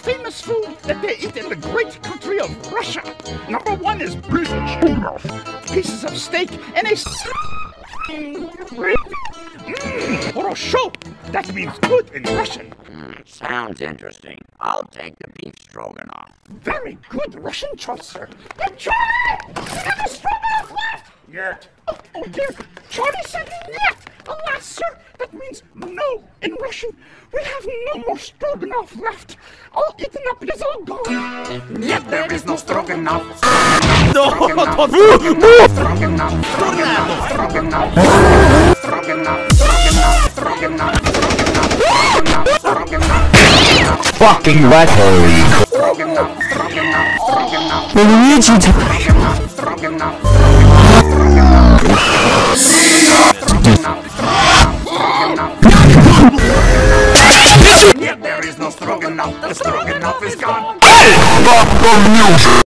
famous food that they eat in the great country of Russia. Number one is Stroganoff. Pieces of steak and a Horosho. That means good in Russian. Sounds interesting. I'll take the beef stroganoff. Very good Russian choice, sir. But Charlie! You have a stroganoff left! Yet. Oh dear, Charlie said yet! Alas, sir, that means no in Russian. We have no more stroganoff left. All eaten up, it is all gone. Yet there is no stroganoff. No! Fucking butthole. Luigi. Yet there is no stroganoff. The stroganoff is gone.